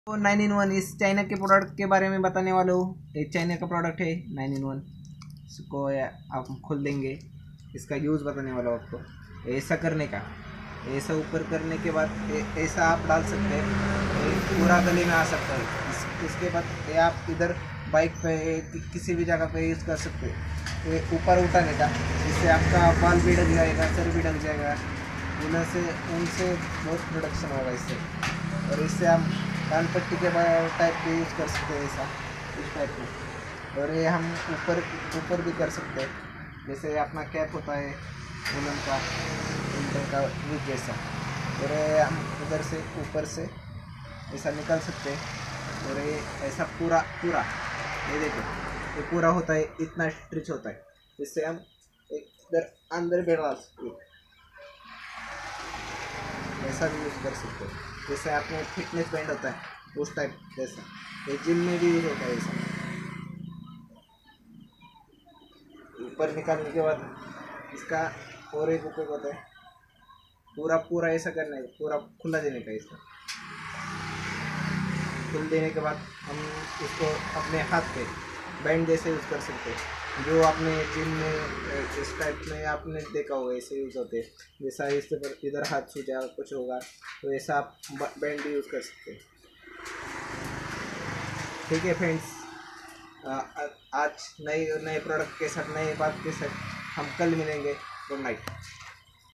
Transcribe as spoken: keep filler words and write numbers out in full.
तो nine in one इस China के प्रोडक्ट के बारे में बताने वाला हूँ। एक चाइना का प्रोडक्ट है नाइन इन वन। इसको आप खोल देंगे, इसका यूज़ बताने वाला हूँ आपको। ऐसा करने का, ऐसा ऊपर करने के बाद ऐसा आप डाल सकते हैं, पूरा गले में आ सकता है। इस, इसके बाद ये आप इधर बाइक पे किसी भी जगह पे यूज़ कर सकते हैं। ये ऊपर उठाने का, इससे आपका बाल भी ढक जाएगा, सर भी ढक जाएगा। उनसे उनसे बहुत प्रोडक्शन होगा इससे। और इससे हम कान पट्टी के टाइप के यूज़ कर सकते हैं, ऐसा इस टाइप में। और ये हम ऊपर ऊपर भी कर सकते हैं, जैसे अपना कैप होता है वुलन का, विंटर का विग जैसा। और ये हम उधर से ऊपर से ऐसा निकाल सकते हैं। और ये ऐसा पूरा पूरा ये देखो, ये पूरा होता है, इतना स्ट्रिच होता है। इससे हम इधर अंदर बैठा सकते हैं, ऐसा भी यूज़ कर सकते हैं। जैसे आपने फिटनेस बैंड होता है उस टाइप जैसा, ये जिम में भी यूज़ होता है ऐसा। ऊपर निकालने के बाद इसका और एक उपयोग होता है, पूरा पूरा ऐसा करना है, पूरा खुला देने का। इसका खुल देने के बाद हम इसको अपने हाथ पे बैंड जैसे यूज़ कर सकते हैं। जो आपने जिम में इस टाइप में आपने देखा होगा, ऐसे यूज़ होते हैं। जैसा इससे पर इधर हाथ सूझा कुछ होगा तो ऐसा आप बैंड भी यूज़ कर सकते हैं। ठीक है फ्रेंड्स, आज नए नए प्रोडक्ट के साथ, नए बात के साथ हम कल मिलेंगे। Good night.